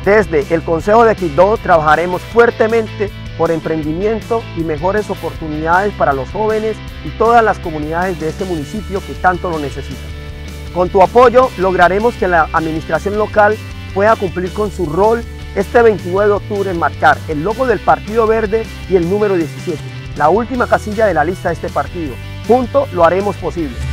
Desde el Consejo de Quibdó trabajaremos fuertemente por emprendimiento y mejores oportunidades para los jóvenes y todas las comunidades de este municipio que tanto lo necesitan. Con tu apoyo lograremos que la administración local pueda cumplir con su rol este 29 de octubre en marcar el logo del Partido Verde y el número 17, la última casilla de la lista de este partido. Juntos lo haremos posible.